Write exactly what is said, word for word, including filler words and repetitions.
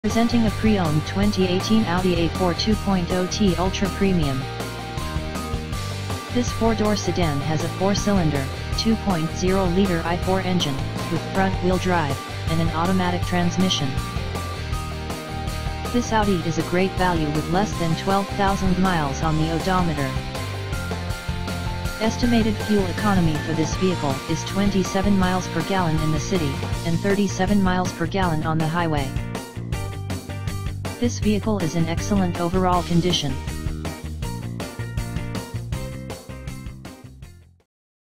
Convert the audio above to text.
Presenting a pre-owned twenty eighteen Audi A four two point oh T Ultra Premium. This four-door sedan has a four-cylinder, two point oh liter I four engine, with front-wheel drive, and an automatic transmission. This Audi is a great value with less than twelve thousand miles on the odometer. Estimated fuel economy for this vehicle is twenty-seven miles per gallon in the city, and thirty-seven miles per gallon on the highway. This vehicle is in excellent overall condition.